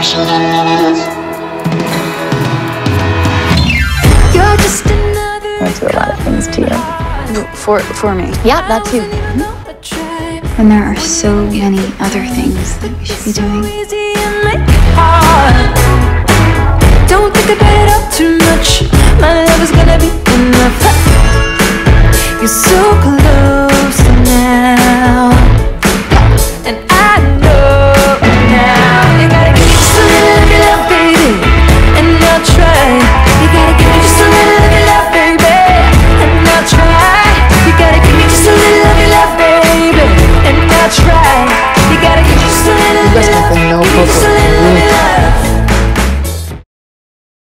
You're just another. I do a lot of things to you. For me. Yeah, that too. And there are so many other things that we should be doing. Don't think about it all too much. My love is gonna be enough.